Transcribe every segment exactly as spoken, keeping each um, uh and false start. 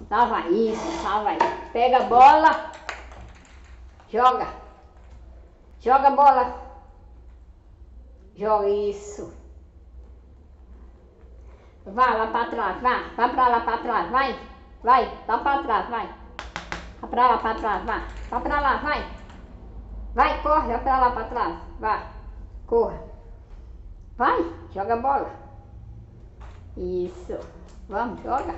Lá vai, isso, lá vai. Pega a bola. Joga. Joga a bola. Joga, isso. Vai lá pra trás, vai. Vai pra lá pra trás, vai. Vai, lá pra trás, vai. Vai pra lá pra trás, vai. Vai pra lá, vai. Vai, corre, vai pra lá pra trás. Vai, corra. Vai, joga a bola. Isso. Vamos, joga.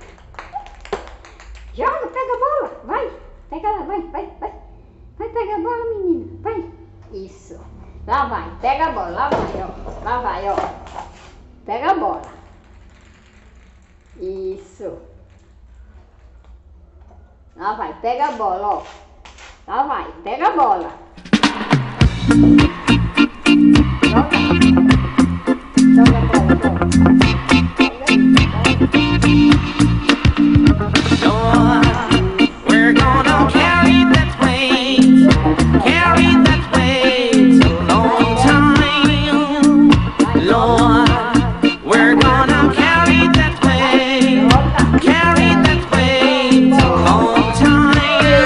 Joga, pega a bola. Vai, pega lá, vai, vai, vai. Vai pegar a bola, menina, vai. Isso. Lá vai, pega a bola, lá vai, ó. Lá vai, ó. Pega a bola. Isso. Lá vai, pega a bola, ó. Lá vai, pega a bola. Joga. Joga a bola, joga. Lord, we're gonna carry that weight, carry that weight a long time. Lord, we're gonna carry that weight, carry that weight a long time.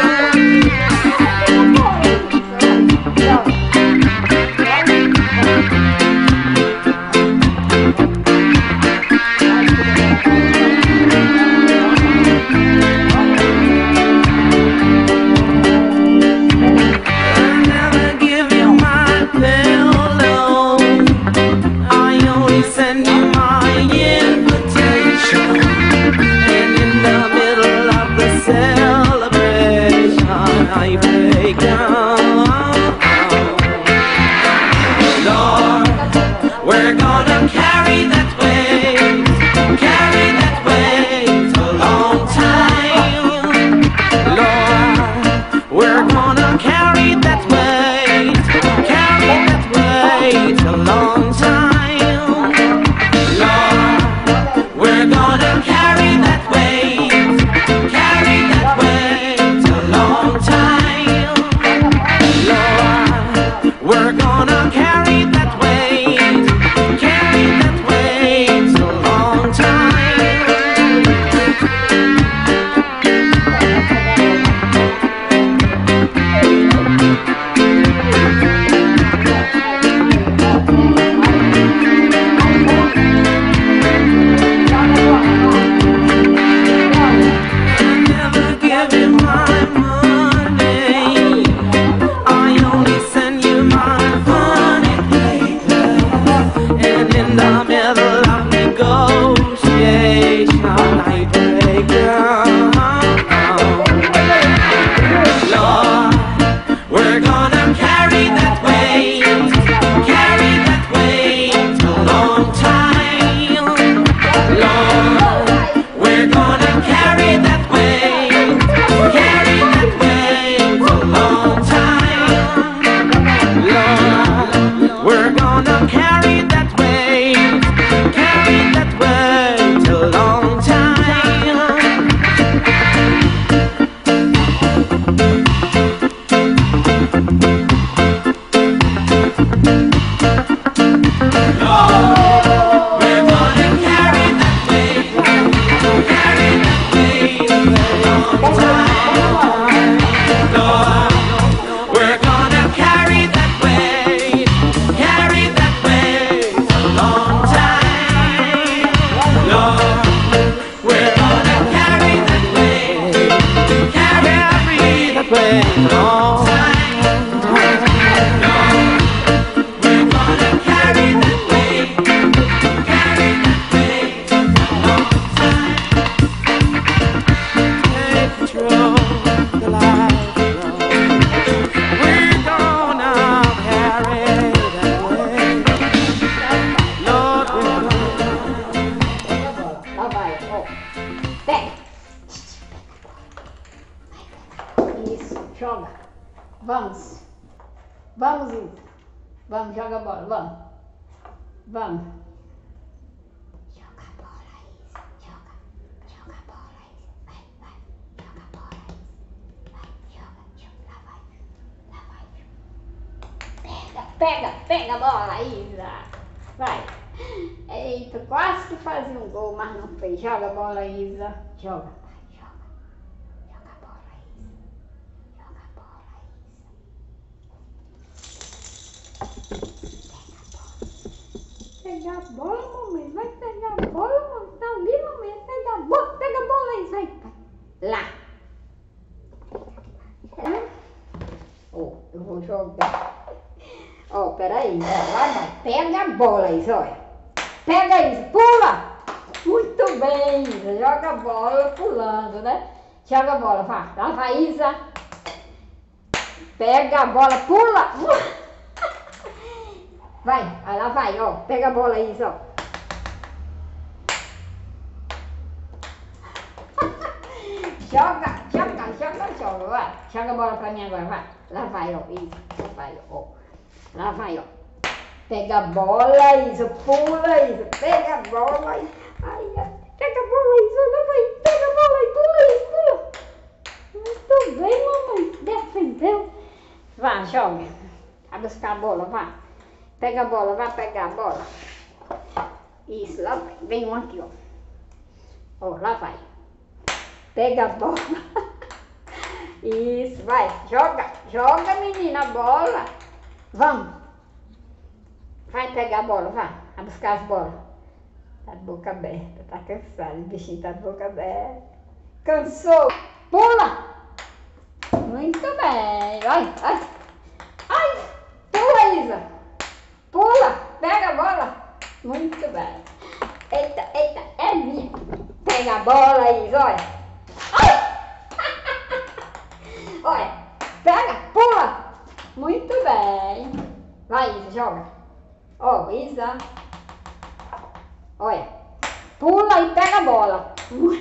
Joga. Vamos. Vamos, Iza. Vamos, joga a bola, vamos. Vamos. Joga a bola, Iza. Joga. Joga a bola, Iza. Vai, vai. Joga a bola, Iza. Vai, joga, joga. Lá vai. Lá vai. Pega, pega, pega a bola, Iza. Vai. Eita, quase que fazia um gol, mas não fez. Joga a bola, Iza. Joga, vai, joga. Pega a bola, mamãe. Vai pegar a bola, mamãe. Tá ali, mamãe. Pega a bola. Pega a bola aí. Vai. Lá. Oh, eu vou jogar. Ó, oh, peraí. É, lá vai. Pega a bola, Isa, olha. Pega isso. Pula. Muito bem, Isa. Joga a bola pulando, né? Joga a bola. Vai. Lá vai, Isa. Pega a bola. Pula. Vai, aí lá vai, ó. Pega a bola aí, ó. Joga, joga, joga, joga, vai. Joga a bola pra mim agora, vai. Lá vai, ó. Isso, lá vai, ó. Lá vai, ó. Pega a bola, isso, pula, isso. Pega a bola, aí. Ai, ai. Pega a bola, isso, lá vai. Pega a bola e pula, isso, pula. Muito bem, mamãe. Defendeu. Vai, joga. Vai buscar a bola, vai. Pega a bola, vai pegar a bola. Isso, lá vai. Vem um aqui, ó. Ó, lá vai. Pega a bola. Isso, vai. Joga. Joga, menina, a bola. Vamos. Vai pegar a bola, vai. Vai buscar as bolas. Tá de boca aberta, tá cansado. O bichinho tá de boca aberta. Cansou. Pula. Muito bem. Ai, ai. Ai. Pula, Isa. Pula, pega a bola. Muito bem. Eita, eita, é minha. Pega a bola, Isa, olha. Ai! Olha, pega, pula. Muito bem. Vai, Isa, joga. Ó, oh, Isa. Olha, pula e pega a bola.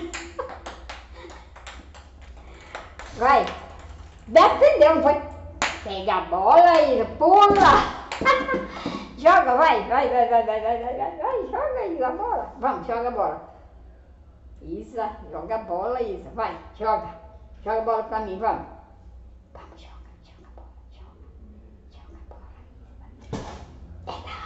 Vai. Defendeu, não foi? Pega a bola, Isa, pula. Joga, vai, vai, vai, vai, vai, vai, vai, vai, vai, joga aí a bola. Vamos, joga a bola. Isa, joga a bola, Isa, vai, joga. Joga a bola pra mim, vamos. Vamos, joga, joga a bola, joga. Joga a bola, Isa. Pega.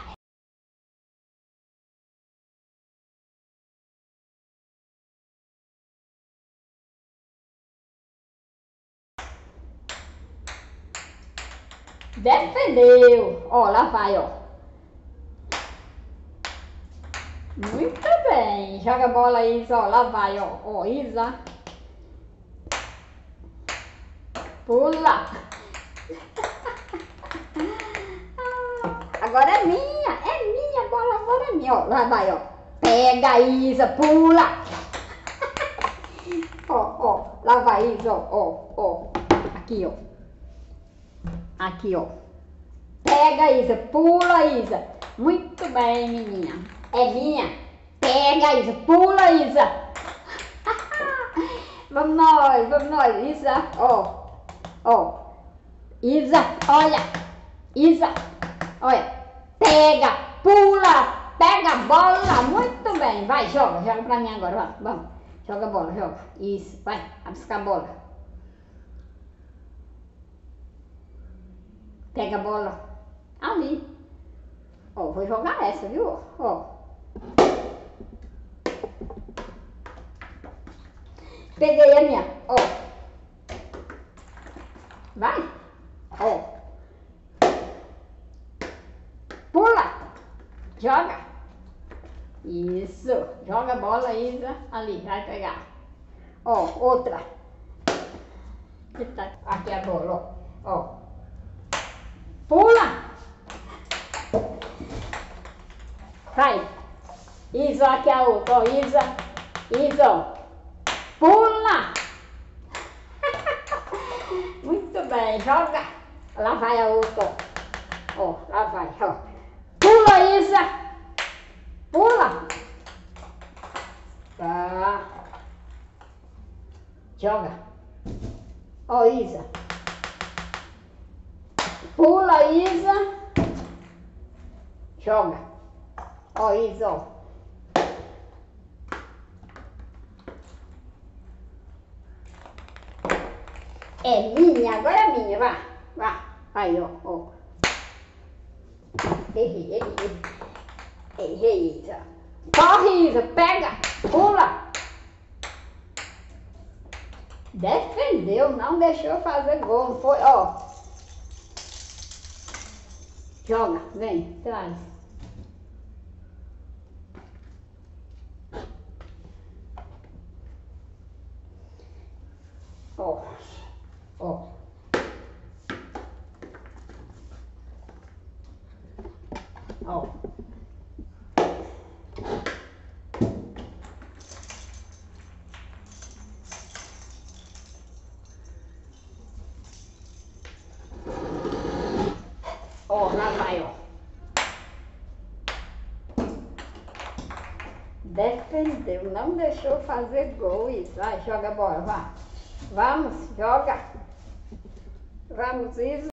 Defendeu. Ó, lá vai, ó. Muito bem. Joga a bola, Isa, ó. Lá vai, ó. Ó, Isa. Pula. Agora é minha. É minha a bola, agora é minha. Ó, lá vai, ó. Pega, Isa, pula. Ó, ó. Lá vai, Isa, ó. Ó, ó. Aqui, ó. Aqui, ó. Pega, Isa. Pula, Isa. Muito bem, menina. É minha. Pega, Isa. Pula, Isa. Vamos nós, vamos nós. Isa, ó. Ó. Isa, olha. Isa, olha. Pega, pula. Pega a bola. Muito bem. Vai, joga. Joga pra mim agora. Vamos, vamos. Joga a bola, joga. Isso, vai. Vai buscar a bola. Pega a bola ali. Ó, vou jogar essa, viu? Ó. Peguei a minha. Ó. Vai. Ó. Pula. Joga. Isso. Joga a bola, Isa. Ali, vai pegar. Ó, outra. Aqui a bola, ó. Ó. Pula! Vai! Isa, aqui a outra, ó, Isa, Isa, ó. Pula! Muito bem, joga! Lá vai a outra, ó. Ó, lá vai, ó. Pula, Isa! Pula! Tá. Joga! Ó, Isa. Pula, Isa. Joga. Ó, Isa, ó. É minha, agora é minha, vá. Vá. Aí, ó, ó. Errei, errei. Errei, Isa. Corre, Isa, pega. Pula. Defendeu, não deixou fazer gol, não foi, ó. Joga, vem, traz. Ó, ó. Ó. Ó, lá vai, ó. Defendeu, não deixou fazer gol. Isso, vai, joga a bola, vá. Vamos, joga. Vamos, Iza.